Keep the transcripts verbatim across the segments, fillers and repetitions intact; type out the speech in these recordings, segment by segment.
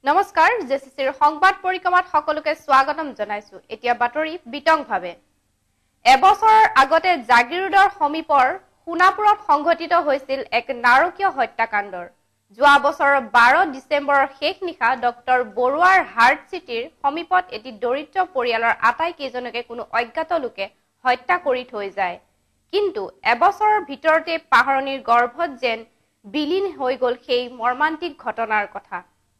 নমস্কাৰ জেচিচিৰ সংবাদ পৰিক্ৰমাত সকলোকে স্বাগতম জনাইছো এতিয়া বাতৰি বিতংভাৱে এবছৰ আগতে জাগিৰোডৰ সমীপৰ সোণাপুৰত সংঘটিত হৈছিল এক নাৰকীয় হত্যাকাণ্ডৰ যোৱা বছৰৰ বাৰ ডিসেম্বৰৰ শেষ নিশা ডক্টৰ বৰুৱাৰ হাৰ্ট চিটিৰ সমীপত এটি দৰিদ্ৰ পৰিয়ালৰ আটাই কেইজনকে কোনো অজ্ঞাত লোকে হত্যা কৰি থৈ যায় কিন্তু এবছৰৰ ভিতৰতে পাহৰণিৰ গৰ্ভত যেন বিলীন হৈ গল সেই মৰ্মান্তিক ঘটনাৰ কথা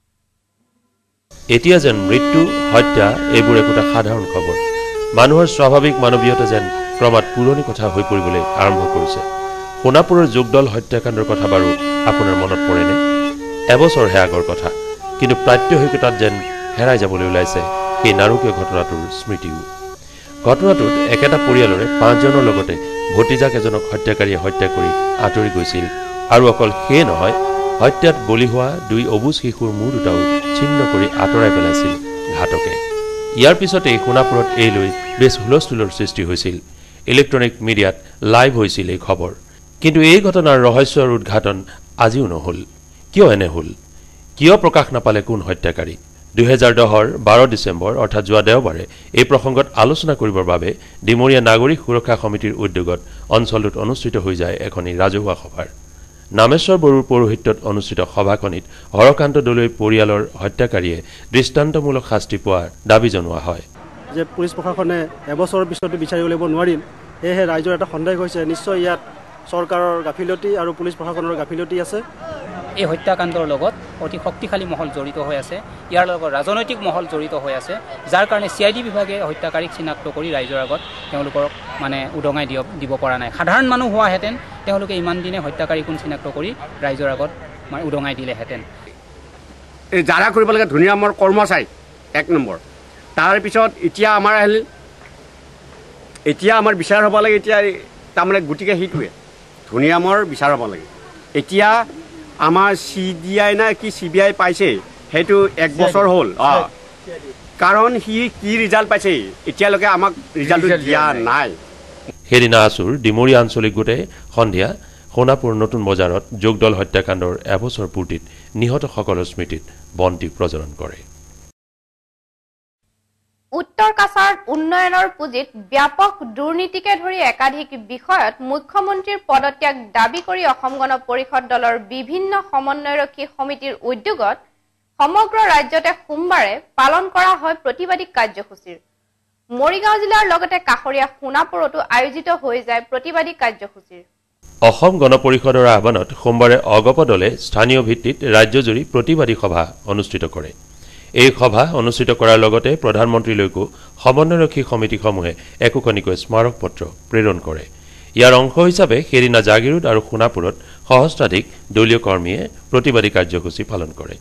এতিয়া যেন মৃত্যু হত্যা এইবোৰ একোটা সাধাৰণ খবৰ মানুহৰ স্বাভাৱিক মানৱীয়তা যেন ক্ৰমাৎ পুৰণি কথা হৈ পৰিবলৈ আৰম্ভ কৰিছে সোণাপুৰৰ যোগদল হত্যাকাণ্ডৰ কথা বাৰু আপোনাৰ মনত পৰেনে এবছৰ হে আগৰ কথা কিন্তু প্ৰাত্যহিকতাত যেন হেৰাই যাবলৈ ওলাইছে সেই নাৰকীয় ঘটনাটোৰ স্মৃতিও ঘটনাটোত একেটা পৰিয়ালৰে পাঁচজনৰ লগতে ভতিজাক এজনক হত্যাকাৰীয়ে হত্যা কৰি আঁতৰি গৈছিল আৰু অকল সেই নহয় হত্যাত বলি হোৱা দুই অবুজ শিশুৰ মূৰ দুটাও ছিন্ন কৰি আঁতৰাই পেলাইছিল ঘাতকে ইয়াৰ পিছতে সোণাপুৰত এই লৈ বেছ হুলস্থুলৰ সৃষ্টি হৈছিল ইলেক্ট্ৰনিক মিডিয়াত লাইভ হৈছিল এই খবৰ কিন্তু এই ঘটনাৰ ৰহস্যৰ উদ্ঘাটন আজিও নহল কিয় এনে হল কিয় প্ৰকাশ নাপালে কোন হত্যাকাৰী দুই হাজাৰ দহৰ বাৰ ডিসেম্বৰ অৰ্থাৎ যোৱা দেওবাৰে এই প্ৰসংগত আলোচনা কৰিবৰ বাবে ডিমৰীয়া নাগৰিক সুৰক্ষা সমিতিৰ উদ্যোগত অঞ্চলটোত অনুষ্ঠিত হৈ যায় এখনি ৰাজহুৱা সভাৰ নামেশ্বৰ বৰুৰ পৌৰোহিত্যত অনুষ্ঠিত সভাখনিত হৰকান্ত দলৈ পৰিয়ালৰ হত্যাকাৰীয়ে দৃষ্টান্তমূলক শাস্তি পোৱাৰ দাবী জনোৱা হয় যে পুলিচ প্ৰশাসনে এবছৰৰ পিছতো বিচাৰি উলিয়াব নোৱাৰিল সেয়েহে ৰাইজৰ এটা সন্দেহ হৈছে নিশ্চয় ইয়াত চৰকাৰৰ গাফিলতি আৰু পুলিচ প্ৰশাসনৰ গাফিলতি আছে এই হত্যাকাণ্ডৰ লগত অতি শক্তিশালী মহল জড়িত হৈ আছে ইয়াৰ লগত ৰাজনৈতিক মহল জড়িত হৈ আছে যাৰ কাৰণে সিআইডি বিভাগে হত্যাকাৰীক চিনাক্ত কৰি ৰাইজৰ আগত তেওঁলোকক মানে উদঙাই দিব দিব পৰা নাই সাধাৰণ মানুহ হোৱা হেতেন তেওঁলোকে ইমান দিনে হত্যাকাৰী কোন চিনাক্ত কৰি ৰাইজৰ আগত মানে উদঙাই দিলে হেতেন এই জাৰা কৰিব লাগে ধুনীয়া মোৰ কৰ্মচাৰী এক নম্বৰ তাৰ পিছত এতিয়া আমাৰ আহিল এতিয়া আমাৰ বিচাৰ হ'ব লাগে এতিয়া তাৰমানে গুটিকে হিটুৱে ধুনীয়া মোৰ বিচাৰ হ'ব লাগে এতিয়া আমাৰ চি ডি আই না কি চি বি আই পাইছে সেইটো এক বছৰ হ'ল অঁ কাৰণ সি কি ৰিজাল্ট পাইছে এতিয়ালৈকে আমাক ৰিজাল্টটো দিয়া নাই সেইদিনা আছুৰ ডিমৰীয়া আঞ্চলিক গোটে সন্ধিয়া সোণাপুৰ নতুন বজাৰত যোগদল হত্যাকাণ্ডৰ এবছৰ পূৰ্তিত নিহতসকলৰ স্মৃতিত বন্তি প্ৰজ্বলন কৰে উত্তৰ কাছাৰ উন্নয়নৰ পুঁজিত ব্যাপক দুৰ্নীতিকে ধৰি একাধিক বিষয়ত মুখ্যমন্ত্ৰীৰ পদত্যাগ দাবী কৰি অসম গণ পৰিষদ দলৰ বিভিন্ন সমন্বয়ৰক্ষী সমিতিৰ উদ্যোগত সমগ্ৰ ৰাজ্যতে সোমবাৰে পালন কৰা হয় প্ৰতিবাদী কাৰ্যসূচীৰ মৰিগাঁও জিলাৰ লগতে কাষৰীয়া সোণাপুৰতো আয়োজিত হৈ যায় প্ৰতিবাদী কাৰ্যসূচীৰ অসম গণ পৰিষদৰ আহ্বানত সোমবাৰে অগপ দলে স্থানীয় ভিত্তিত ৰাজ্যজুৰি প্ৰতিবাদী সভা অনুষ্ঠিত কৰে এই সভা অনুষ্ঠিত কৰাৰ লগতে প্ৰধানমন্ত্ৰীলৈকো সমন্বয়ৰক্ষী সমিতিসমূহে একোখনিকৈ স্মাৰক পত্ৰ প্ৰেৰণ কৰে ইয়াৰ অংশ হিচাপে সেইদিনা জাগিৰোড আৰু সোণাপুৰত সহস্ৰাধিক দলীয় কৰ্মীয়ে প্ৰতিবাদী কাৰ্যসূচী পালন কৰে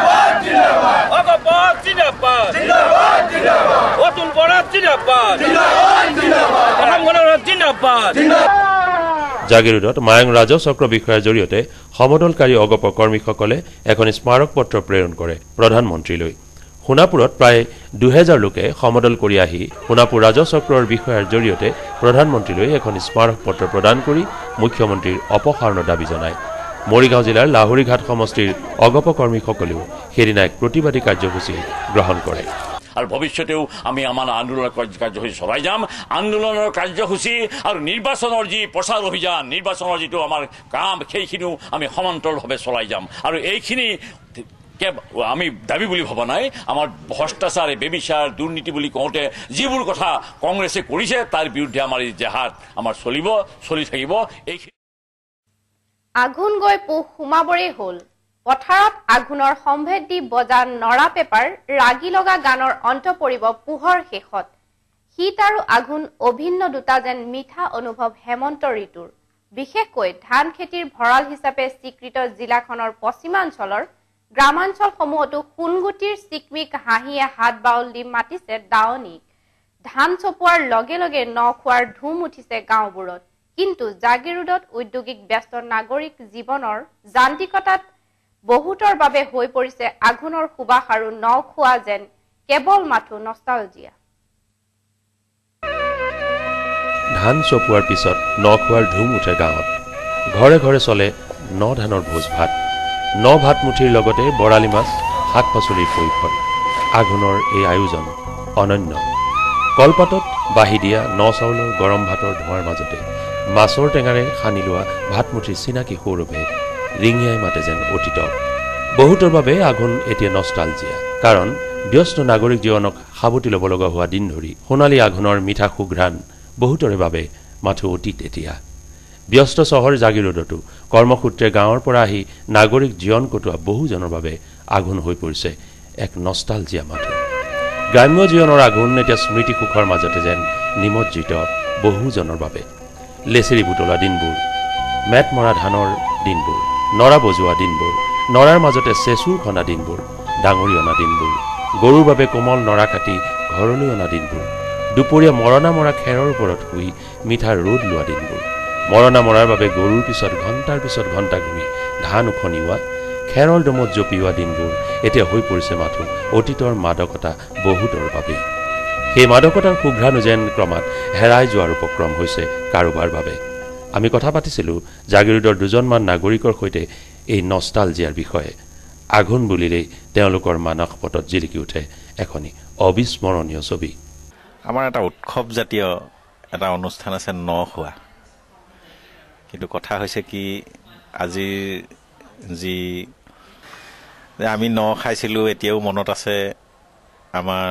জাগিৰোডত মায়ং ৰাজহ চক্ৰ বিষয়াৰ জৰিয়তে সমদলকাৰী অগপ কৰ্মীসকলে এখন স্মাৰক পত্ৰ প্ৰেৰণ কৰে প্ৰধানমন্ত্ৰীলৈ সোণাপুৰত প্ৰায় দুহেজাৰ লোকে সমদল কৰি আহি সোণাপুৰ ৰাজহ চক্ৰৰ বিষয়াৰ জৰিয়তে প্ৰধানমন্ত্ৰীলৈ এখন স্মাৰক পত্ৰ প্ৰদান কৰি মুখ্যমন্ত্ৰীৰ অপসাৰণৰ দাবী জনায় মৰিগাঁও জিলাৰ লাহৰীঘাট সমষ্টিৰ অগপ কৰ্মীসকলেও সেইদিনা এক প্ৰতিবাদী কাৰ্যসূচী গ্ৰহণ কৰে আৰু ভৱিষ্যতেও আমি আমাৰ আন্দোলনৰ কাৰ্যসূচী চলাই যাম আন্দোলনৰ কাৰ্যসূচী আৰু নিৰ্বাচনৰ যি প্ৰচাৰ অভিযান নিৰ্বাচনৰ যিটো আমাৰ কাম সেইখিনিও আমি সমান্তৰালভাৱে চলাই যাম আৰু এইখিনি আমি দাবী বুলি ভবা নাই আমাৰ ভ্ৰষ্টাচাৰ বেবিচাৰ দুৰ্নীতি বুলি কওঁতে যিবোৰ কথা কংগ্ৰেছে কৰিছে তাৰ বিৰুদ্ধে আমাৰ এই জেহাদ আমাৰ চলিব চলি থাকিব এইখিনি আঘোণ গৈ পুহ সোমাবৰেই হ'ল পথাৰত আঘোণৰ সম্ভেদ দি বজা নৰা পেপাৰ ৰাগি লগা গানৰ অন্ত পৰিব পুহৰ শেষত শীত আৰু আঘোণ অভিন্ন দুটা যেন মিঠা অনুভৱ হেমন্ত ঋতুৰ বিশেষকৈ ধান খেতিৰ ভঁৰাল হিচাপে স্বীকৃত জিলাখনৰ পশ্চিমাঞ্চলৰ গ্ৰামাঞ্চলসমূহতো সোণগুটিৰ চিকমিক হাঁহিয়ে হাত বাউল দি মাতিছে দাৱনীক ধান চপোৱাৰ লগে লগে ন খোৱাৰ ধুম উঠিছে গাঁওবোৰত কিন্তু জাগিৰোডত ঔদ্যোগিক ব্যস্ত নাগৰিক জীৱনৰ যান্ত্ৰিকতাত বহুতৰ বাবে হৈ পৰিছে আঘোণৰ সুবাস আৰু ন খোৱা যেন কেৱল মাথো নষ্টালজিয়া ধান চপোৱাৰ পিছত ন খোৱাৰ ধুম উঠে গাঁৱত ঘৰে ঘৰে চলে ন ধানৰ ভোজ ভাত ন ভাত মুঠিৰ লগতে বৰালি মাছ শাক পাচলিৰ পৰিষদ আঘোণৰ এই আয়োজন অনন্য কলপাতত বাহি দিয়া ন চাউলৰ গৰম ভাতৰ ধোঁৱাৰ মাজতে মাছৰ টেঙাৰে সানি লোৱা ভাতমুঠিৰ চিনাকি সৌৰভে ৰিঙিয়াই মাতে যেন অতীত বহুতৰ বাবে আঘোণ এতিয়া নষ্টালজিয়া কাৰণ ব্যস্ত নাগৰিক জীৱনক সাৱটি ল'ব লগা হোৱা দিন ধৰি সোণালী আঘোণৰ মিঠা সুঘ্ৰাণ বহুতৰে বাবে মাথো অতীত এতিয়া ব্যস্ত চহৰ জাগিৰোডতো কৰ্মসূত্ৰে গাঁৱৰ পৰা আহি নাগৰিক জীৱন কটোৱা বহুজনৰ বাবে আঘোণ হৈ পৰিছে এক নষ্টালজিয়া মাথো গ্ৰাম্য জীৱনৰ আঘোণ এতিয়া স্মৃতি সুখৰ মাজতে যেন নিমজ্জিত বহুজনৰ বাবে লেচেৰি বুটলা দিনবোৰ মেট মৰা ধানৰ দিনবোৰ নৰা বজোৱা দিনবোৰ নৰাৰ মাজতে চেচুৰ খনা দিনবোৰ ডাঙৰি অনা দিনবোৰ গৰুৰ বাবে কোমল নৰা কাটি ঘৰলৈ অনা দিনবোৰ দুপৰীয়া মৰণা মৰা খেৰৰ ওপৰত শুই মিঠা ৰ'দ লোৱা দিনবোৰ মৰণা মৰাৰ বাবে গৰুৰ পিছত ঘণ্টাৰ পিছত ঘণ্টা ঘূৰি ধান উখনিওৱা খেৰৰ দমত জপিওৱা দিনবোৰ এতিয়া হৈ পৰিছে মাথো অতীতৰ মাদকতা বহুতৰ বাবে সেই মাদকতাৰ সুঘ্ৰাণো যেন ক্ৰমাৎ হেৰাই যোৱাৰ উপক্ৰম হৈছে কাৰোবাৰ বাবে আমি কথা পাতিছিলোঁ জাগিৰোডৰ দুজনমান নাগৰিকৰ সৈতে এই নষ্টালজিয়াৰ বিষয়ে আঘোণ বুলিলেই তেওঁলোকৰ মানস পটত জিলিকি উঠে এখনি অবিস্মৰণীয় ছবি আমাৰ এটা উৎসৱ জাতীয় এটা অনুষ্ঠান আছে ন খোৱা কিন্তু কথা হৈছে কি আজি যি আমি ন খাইছিলোঁ এতিয়াও মনত আছে আমাৰ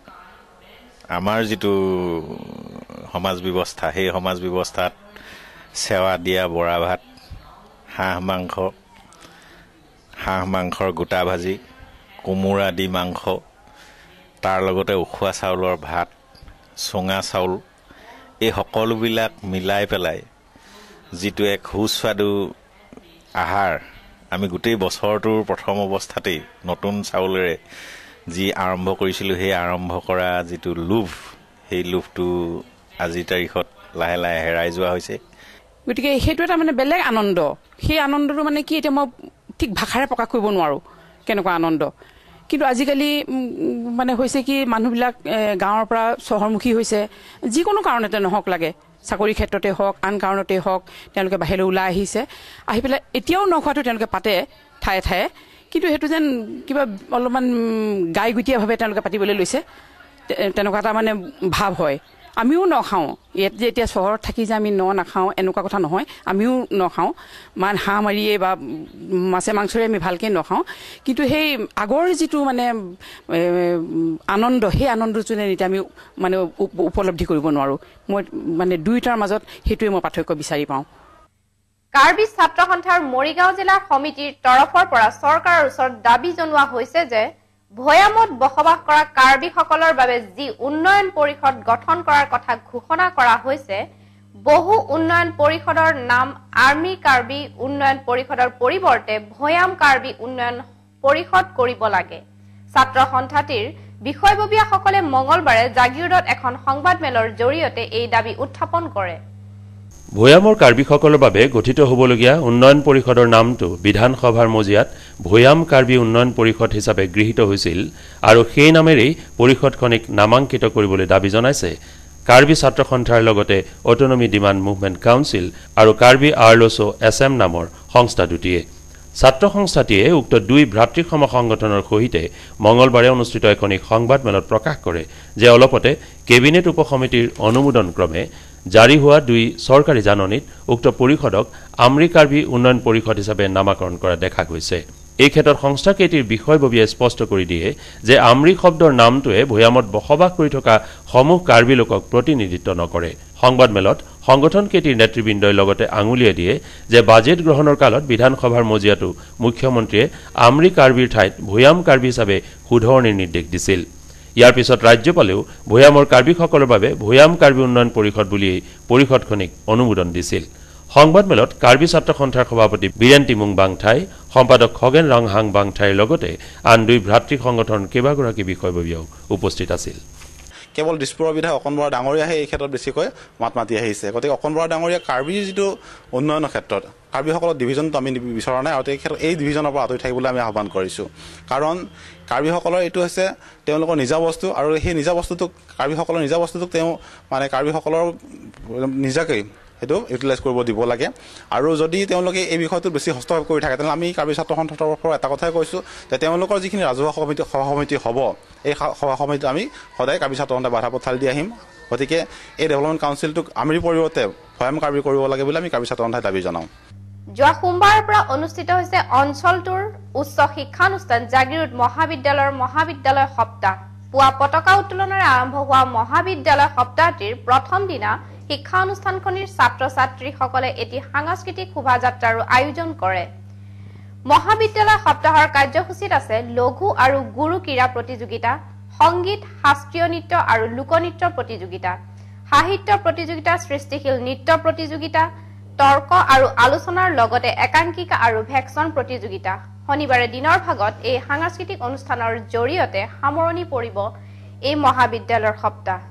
আমাৰ যিটো সমাজ ব্যৱস্থা সেই সমাজ ব্যৱস্থাত সেৱা দিয়া বৰা ভাত হাঁহ মাংস হাঁহ মাংসৰ গোটা ভাজি কোমোৰা দি মাংস তাৰ লগতে উখোৱা চাউলৰ ভাত চুঙা চাউল এই সকলোবিলাক মিলাই পেলাই যিটো এক সুস্বাদু আহাৰ আমি গোটেই বছৰটোৰ প্ৰথম অৱস্থাতেই নতুন চাউলেৰে যি আৰম্ভ কৰিছিলোঁ সেই আৰম্ভ কৰা যিটো লোভ সেই লোভটো আজিৰ তাৰিখত লাহে লাহে হেৰাই যোৱা হৈছে গতিকে সেইটো এটা মানে বেলেগ আনন্দ সেই আনন্দটো মানে কি এতিয়া মই ঠিক ভাষাৰে প্ৰকাশ কৰিব নোৱাৰোঁ কেনেকুৱা আনন্দ কিন্তু আজিকালি মানে হৈছে কি মানুহবিলাক গাঁৱৰ পৰা চহৰমুখী হৈছে যিকোনো কাৰণতে নহওক লাগে চাকৰি ক্ষেত্ৰতে হওক আন কাৰণতে হওক তেওঁলোকে বাহিৰলৈ ওলাই আহিছে আহি পেলাই এতিয়াও নখোৱাটো তেওঁলোকে পাতে ঠায়ে ঠায়ে কিন্তু সেইটো যেন কিবা অলপমান গাইগুটীয়াভাৱে তেওঁলোকে পাতিবলৈ লৈছে তেনেকুৱা এটা মানে ভাৱ হয় আমিও নখাওঁ ইয়াত যে এতিয়া চহৰত থাকি যে আমি ন নাখাওঁ এনেকুৱা কথা নহয় আমিও নখাওঁ মান হাঁহ মাৰিয়ে বা মাছে মাংসৰে আমি ভালকৈ নখাওঁ কিন্তু সেই আগৰ যিটো মানে আনন্দ সেই আনন্দটো যেন এতিয়া আমি মানে উপলব্ধি কৰিব নোৱাৰোঁ মই মানে দুয়োটাৰ মাজত সেইটোৱে মই পাৰ্থক্য বিচাৰি পাওঁ কাৰ্বি ছাত্ৰ সন্থাৰ মৰিগাঁও জিলাৰ সমিতিৰ তৰফৰ পৰা চৰকাৰৰ ওচৰত দাবী জনোৱা হৈছে যে ভৈয়ামত বসবাস কৰা কাৰ্বিসকলৰ বাবে যি উন্নয়ন পৰিষদ গঠন কৰাৰ কথা ঘোষণা কৰা হৈছে বহু উন্নয়ন পৰিষদৰ নাম আৰ্মি কাৰ্বি উন্নয়ন পৰিষদৰ পৰিৱৰ্তে ভৈয়াম কাৰ্বি উন্নয়ন পৰিষদ কৰিব লাগে ছাত্ৰ সন্থাটিৰ বিষয়ববীয়াসকলে মঙলবাৰে জাগিৰোডত এখন সংবাদমেলৰ জৰিয়তে এই দাবী উত্থাপন কৰে ভৈয়ামৰ কাৰ্বিসকলৰ বাবে গঠিত হ'বলগীয়া উন্নয়ন পৰিষদৰ নামটো বিধানসভাৰ মজিয়াত ভৈয়াম কাৰ্বি উন্নয়ন পৰিষদ হিচাপে গৃহীত হৈছিল আৰু সেই নামেৰেই পৰিষদখনিক নামাঙ্কিত কৰিবলৈ দাবী জনাইছে কাৰ্বি ছাত্ৰ সন্থাৰ লগতে অটনমি ডিমাণ্ড মুভমেণ্ট কাউন্সিল আৰু কাৰ্বি আৰ্লছো এছ এম নামৰ সংস্থা দুটিয়ে ছাত্ৰ সংস্থাটিয়ে উক্ত দুই ভ্ৰাতৃসম সংগঠনৰ সৈতে মঙলবাৰে অনুষ্ঠিত এখন সংবাদমেলত প্ৰকাশ কৰে যে অলপতে কেবিনেট উপসমিতিৰ অনুমোদন ক্ৰমে জাৰি হোৱা দুই চৰকাৰী জাননীত উক্ত পৰিষদক আমৰি কাৰ্বি উন্নয়ন পৰিষদ হিচাপে নামাকৰণ কৰা দেখা গৈছে এই ক্ষেত্ৰত সংস্থাকেইটিৰ বিষয়ববীয়াই স্পষ্ট কৰি দিয়ে যে আমৰি শব্দৰ নামটোৱে ভৈয়ামত বসবাস কৰি থকা সমূহ কাৰ্বি লোকক প্ৰতিনিধিত্ব নকৰে সংবাদমেলত সংগঠনকেইটিৰ নেতৃবৃন্দই লগতে আঙুলিয়াই দিয়ে যে বাজেট গ্ৰহণৰ কালত বিধানসভাৰ মজিয়াটো মুখ্যমন্ত্ৰীয়ে আমৰি কাৰ্বিৰ ঠাইত ভৈয়াম কাৰ্বি হিচাপে শুধৰণিৰ নিৰ্দেশ দিছিল ইয়াৰ পিছত ৰাজ্যপালেও ভৈয়ামৰ কাৰ্বিসকলৰ বাবে ভৈয়াম কাৰ্বি উন্নয়ন পৰিষদ বুলি পৰিষদখনিক অনুমোদন দিছিল সংবাদমেলত কাৰ্বি ছাত্ৰ সন্থাৰ সভাপতি বীৰেন্তি মুং বাংঠাই সম্পাদক খগেন ৰংহাং বাংঠাইৰ লগতে আন দুই ভ্ৰাতৃ সংগঠন কেইবাগৰাকী বিষয়ববীয়াও উপস্থিত আছিল কেৱল দিছপুৰৰ বিধায়ক অকণ বৰা ডাঙৰীয়াহে এই ক্ষেত্ৰত বেছিকৈ মাত মাতি আহিছে গতিকে অকণ বৰা ডাঙৰীয়া কাৰ্বিৰ যিটো উন্নয়নৰ ক্ষেত্ৰত কাৰ্বিসকলৰ ডিভিজনটো আমি বিচৰা নাই আৰু এই ক্ষেত্ৰত এই ডিভিজনৰ পৰা আঁতৰি থাকিবলৈ আমি আহ্বান কৰিছোঁ কাৰণ কাৰ্বিসকলৰ এইটো হৈছে তেওঁলোকৰ নিজা বস্তু আৰু সেই নিজা বস্তুটোক কাৰ্বিসকলৰ নিজা বস্তুটোক তেওঁ মানে কাৰ্বিসকলৰ নিজাকৈ সেইটো ইউটিলাইজ কৰিব দিব লাগে আৰু যদি তেওঁলোকে এই বিষয়টো বেছি হস্তক্ষেপ কৰি থাকে তেনে আমি কাৰ্বি ছাত্ৰ সন্থাৰ পৰা এটা কথাই কৈছোঁ যে তেওঁলোকৰ যিখিনি ৰাজহুৱা সমিতি সভা সমিতি হ'ব এই সভা সমিতি আমি সদায় কাৰ্বি ছাত্ৰ সন্থাই বাধা পঠাল দি আহিম গতিকে এই ডেভেলপমেণ্ট কাউন্সিলটোক আমিৰ পৰিৱৰ্তে ভৈয়াম কাৰ্বি কৰিব লাগে বুলি আমি কাৰ্বি ছাত্ৰ সন্থাই দাবী জনাওঁ যোৱা সোমবাৰৰ পৰা অনুষ্ঠিত হৈছে অঞ্চলটোৰ উচ্চ শিক্ষানুষ্ঠান জাগিৰোড মহাবিদ্যালয়ৰ মহাবিদ্যালয় সপ্তাহ পুৱা পতাকা উত্তোলনেৰে আৰম্ভ হোৱা মহাবিদ্যালয় সপ্তাহটিৰ প্ৰথম দিনা শিক্ষা অনুষ্ঠানখনিৰ ছাত্ৰ ছাত্ৰীসকলে এটি সাংস্কৃতিক শোভাযাত্ৰাৰো আয়োজন কৰে মহাবিদ্যালয় সপ্তাহৰ কাৰ্যসূচীত আছে লঘু আৰু গুৰু ক্ৰীড়া প্ৰতিযোগিতা সংগীত শাস্ত্ৰীয় নৃত্য আৰু লোকনৃত্য প্ৰতিযোগিতা সাহিত্য প্ৰতিযোগিতা সৃষ্টিশীল নৃত্য প্ৰতিযোগিতা তৰ্ক আৰু আলোচনাৰ লগতে একাংকিকা আৰু ভেকচন প্ৰতিযোগিতা শনিবাৰে দিনৰ ভাগত এই সাংস্কৃতিক অনুষ্ঠানৰ জৰিয়তে সামৰণি পৰিব এই মহাবিদ্যালয়ৰ সপ্তাহ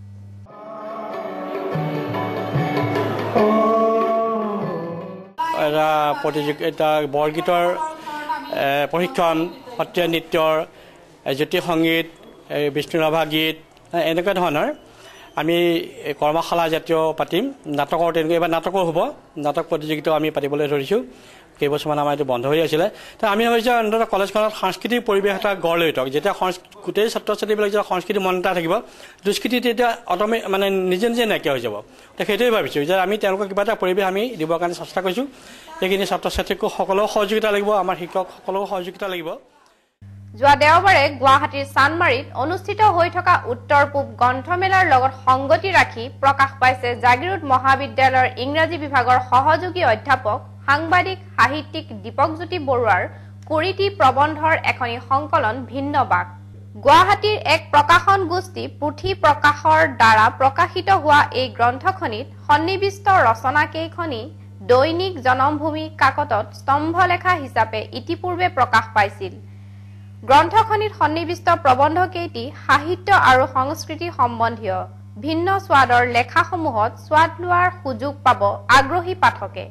এটা প্ৰতিযোগিতা বৰগীতৰ প্ৰশিক্ষণ সত্ৰীয়া নৃত্যৰ জ্যোতি সংগীত বিষ্ণুৰাভা গীত এনেকুৱা ধৰণৰ আমি কৰ্মশালা জাতীয় পাতিম নাটকৰ তেনেকৈ এবাৰ নাটকো হ'ব নাটক প্ৰতিযোগিতাও আমি পাতিবলৈ ধৰিছোঁ কেইবছৰমান আমাৰ এইটো বন্ধ হৈ আছিলে তো আমি ভাবিছোঁ অন্ততঃ কলেজখনত সাংস্কৃতিক পৰিৱেশ এটা গঢ় লৈ উঠক যেতিয়া গোটেই ছাত্ৰ ছাত্ৰীবিলাক যেতিয়া সংস্কৃতি মন এটা থাকিব দুষ্কৃতি তেতিয়া অট'মে মানে নিজে নিজে নাইকিয়া হৈ যাব তো সেইটোৱে ভাবিছোঁ যে আমি তেওঁলোকক কিবা এটা পৰিৱেশ আমি দিবৰ কাৰণে চেষ্টা কৰিছোঁ সেইখিনি ছাত্ৰ ছাত্ৰীকো সকলো সহযোগিতা লাগিব আমাৰ শিক্ষকসকলৰো সহযোগিতা লাগিব যোৱা দেওবাৰে গুৱাহাটীৰ চানমাৰীত অনুষ্ঠিত হৈ থকা উত্তৰ পূব গ্ৰন্থমেলাৰ লগত সংগতি ৰাখি প্ৰকাশ পাইছে জাগিৰোড মহাবিদ্যালয়ৰ ইংৰাজী বিভাগৰ সহযোগী অধ্যাপক সাংবাদিক সাহিত্যিক দীপকজ্যোতি বৰুৱাৰ কুৰিটি প্ৰবন্ধৰ এখনি সংকলন ভিন্ন বাক গুৱাহাটীৰ এক প্ৰকাশন গোষ্ঠী পুথি প্ৰকাশৰ দ্বাৰা প্ৰকাশিত হোৱা এই গ্ৰন্থখনিত সন্নিবিষ্ট ৰচনা কেইখনি দৈনিক জনমভূমি কাকতত স্তম্ভলেখা হিচাপে ইতিপূৰ্বে প্ৰকাশ পাইছিল গ্ৰন্থখনিত সন্নিবিষ্ট প্ৰবন্ধ কেইটি সাহিত্য আৰু সংস্কৃতি সম্বন্ধীয় ভিন্ন স্বাদৰ লেখাসমূহত স্বাদ লোৱাৰ সুযোগ পাব আগ্ৰহী পাঠকে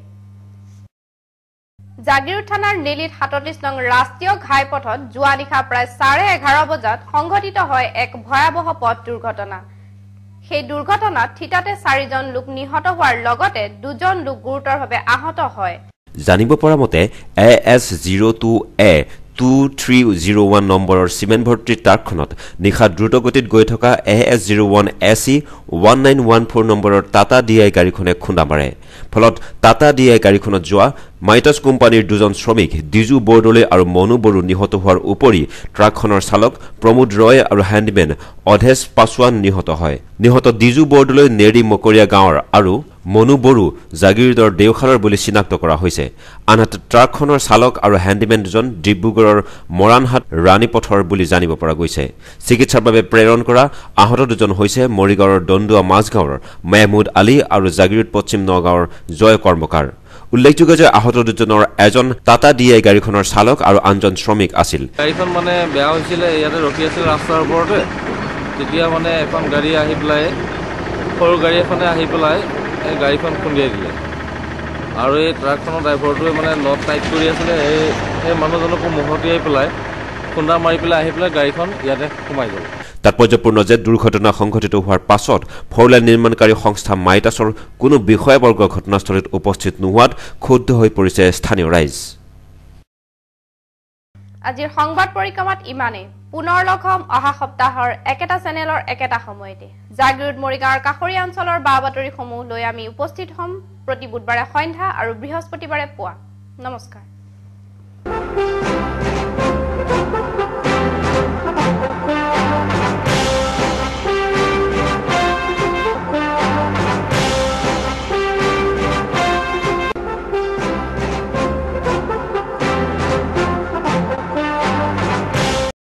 জাগিৰোড থানাৰ নেলিত সাতত্ৰিশ নং ৰাষ্ট্ৰীয় ঘাইপথত যোৱা নিশা প্ৰায় চাৰে এঘাৰ বজাত সংঘটিত হয় এক ভয়াৱহ পথ দুৰ্ঘটনা সেই দুৰ্ঘটনাত থিতাতে চাৰিজন লোক নিহত হোৱাৰ লগতে দুজন লোক গুৰুতৰভাৱে আহত হয় জানিব পৰা মতে A S zero' two A two three zero' one নম্বৰৰ চিমেণ্ট ভৰ্তি ট্ৰাকখনত নিশা দ্ৰুতগতিত গৈ থকা A S zero' one A C one nine one four নম্বৰৰ টাটা ডি আই গাড়ীখনে খুন্দা মাৰে ফলত টাটা ডি আই গাড়ীখনত যোৱা মাইটাছ কোম্পানীৰ দুজন শ্ৰমিক ডিজু বৰদলৈ আৰু মনু বড়ো নিহত হোৱাৰ উপৰি ট্ৰাকখনৰ চালক প্ৰমোদ ৰয় আৰু হেণ্ডমেন অধেশ পাছোৱান নিহত হয় নিহত ডিজু বৰদলৈ নেৰী মকৰীয়া গাঁৱৰ আৰু মনু বড়ো জাগিৰোডৰ দেওখালৰ বুলি চিনাক্ত কৰা হৈছে আনহাতে ট্ৰাকখনৰ চালক আৰু হেণ্ডমেন দুজন ডিব্ৰুগড়ৰ মৰাণহাট ৰাণীপথৰ বুলি জানিব পৰা গৈছে চিকিৎসাৰ বাবে প্ৰেৰণ কৰা আহত দুজন হৈছে মৰিগাঁৱৰ দণ্ডুৱা মাজগাঁৱৰ মেহমুদ আলী আৰু জাগিৰোড পশ্চিম নগাঁৱৰ জয় কৰ্মকাৰ উল্লেখযোগ্য যে আহত দুজনৰ এজন টাটা ডি আই গাড়ীখনৰ চালক আৰু আনজন শ্ৰমিক আছিল গাড়ীখন মানে বেয়া হৈছিলে ইয়াতে ৰখি আছিল ৰাস্তাৰ ওপৰতে তেতিয়া মানে এখন গাড়ী আহি পেলাই সৰু গাড়ী এখনে আহি পেলাই এই গাড়ীখন খুন্দিয়াই দিলে আৰু এই ট্ৰাকখনৰ ড্ৰাইভাৰটোৱে মানে নট টাইট কৰি আছিলে এই সেই মানুহজনকো মহতিয়াই পেলাই খুন্দা মাৰি পেলাই আহি পেলাই গাড়ীখন ইয়াতে সোমাই গ'ল তাৎপৰ্যপূৰ্ণ যে দুৰ্ঘটনা সংঘটিত হোৱাৰ পাছত ফ'ৰলেন নিৰ্মাণকাৰী সংস্থা মাইটাছৰ কোনো বিষয়বৰ্গ ঘটনাস্থলীত উপস্থিত নোহোৱাত ক্ষুব্ধ হৈ পৰিছে স্থানীয় ৰাইজ আজিৰ সংবাদ পৰিক্ৰমাত ইমানে পুনৰ লগ হ'ম অহা সপ্তাহৰ একেটা চেনেলৰ একেটা সময়তে জাগিৰোড মৰিগাঁৱৰ কাষৰীয়া অঞ্চলৰ বা বাতৰিসমূহ লৈ আমি উপস্থিত হ'ম প্ৰতি বুধবাৰে সন্ধ্যা আৰু বৃহস্পতিবাৰে পুৱা নমস্কাৰ